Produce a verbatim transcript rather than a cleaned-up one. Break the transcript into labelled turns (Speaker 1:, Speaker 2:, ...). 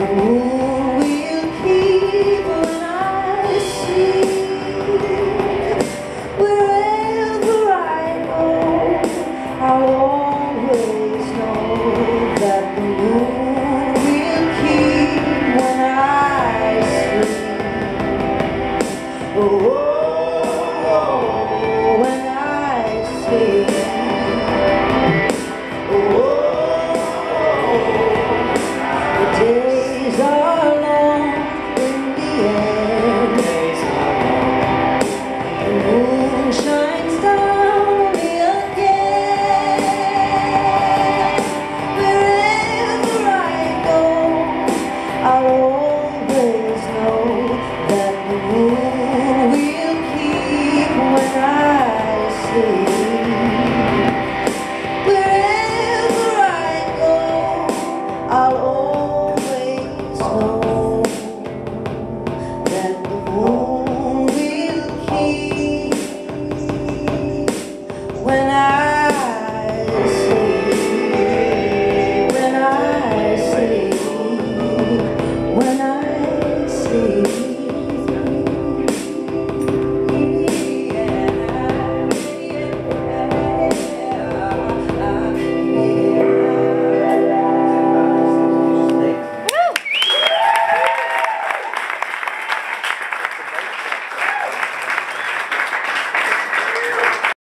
Speaker 1: the moon will keep when I sleep. Wherever I go, I'll always know that the moon will keep when I sleep. Oh, oh, oh, when I sleep. Oh, the days are long in the end. The moon shines down on me again. Wherever I go, I'll always know that the moon will keep when I sleep. Wherever I go, I'll always know that the moon will keep when I